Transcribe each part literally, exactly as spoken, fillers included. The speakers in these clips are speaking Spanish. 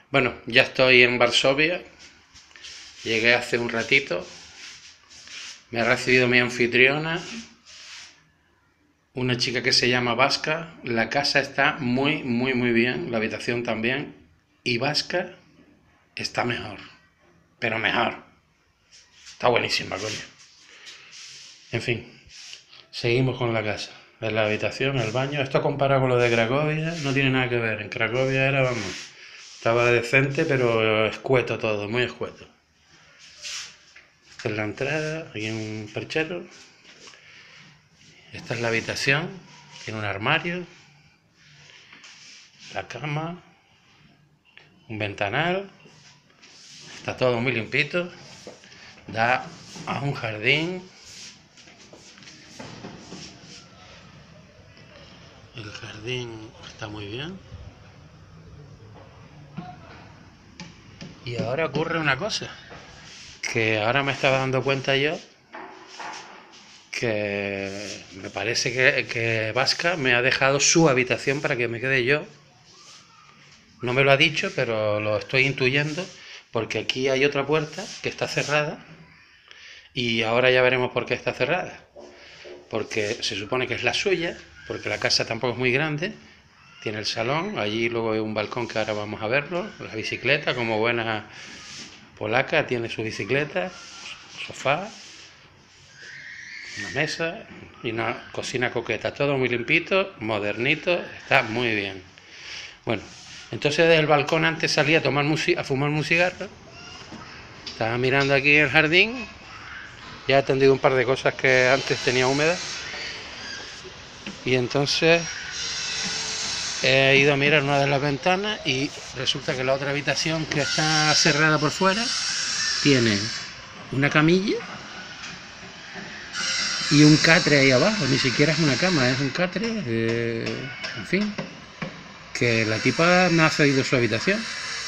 Bueno, ya estoy en Varsovia. Llegué hace un ratito. Me ha recibido mi anfitriona, una chica que se llama Vasca. La casa está muy, muy, muy bien. La habitación también. Y Vasca está mejor. Pero mejor. Está buenísima, coño. En fin, seguimos con la casa. En la habitación, el baño. Esto comparado con lo de Cracovia no tiene nada que ver. En Cracovia era, vamos, estaba decente, pero escueto todo, muy escueto. Esta es la entrada, hay un perchero. Esta es la habitación, tiene un armario, la cama, un ventanal, está todo muy limpito, da a un jardín. El jardín está muy bien. Y ahora ocurre una cosa, que ahora me estaba dando cuenta yo, que me parece que, que Vasca me ha dejado su habitación para que me quede yo. No me lo ha dicho, pero lo estoy intuyendo, porque aquí hay otra puerta que está cerrada y ahora ya veremos por qué está cerrada. Porque se supone que es la suya, porque la casa tampoco es muy grande. Tiene el salón, allí luego hay un balcón que ahora vamos a verlo, la bicicleta, como buena polaca, tiene su bicicleta, sofá, una mesa y una cocina coqueta, todo muy limpito, modernito, está muy bien. Bueno, entonces desde el balcón antes salí a tomar a fumarme un cigarro, estaba mirando aquí el jardín, ya he atendido un par de cosas que antes tenía húmedas y entonces he ido a mirar una de las ventanas y resulta que la otra habitación, que está cerrada por fuera, tiene una camilla y un catre ahí abajo. Ni siquiera es una cama, es un catre, eh, en fin, que la tipa me ha cedido su habitación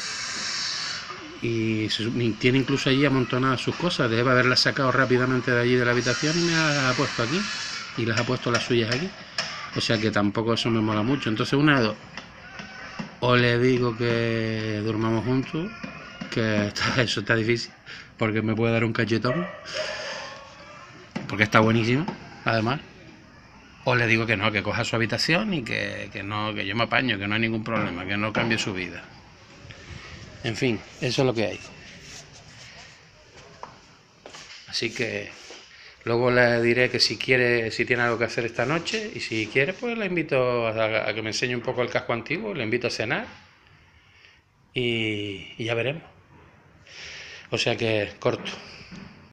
y tiene incluso allí amontonadas sus cosas. Debe haberlas sacado rápidamente de allí de la habitación y me las ha puesto aquí, y las ha puesto las suyas aquí. O sea que tampoco eso me mola mucho. Entonces una de dos: o le digo que durmamos juntos, que está, eso está difícil, porque me puede dar un cachetón, porque está buenísimo, además. O le digo que no, que coja su habitación y que, que no, que yo me apaño, que no hay ningún problema, que no cambie su vida. En fin, eso es lo que hay. Así que luego le diré que si quiere, si tiene algo que hacer esta noche, y si quiere, pues le invito a, a que me enseñe un poco el casco antiguo, le invito a cenar y, y ya veremos. O sea que corto.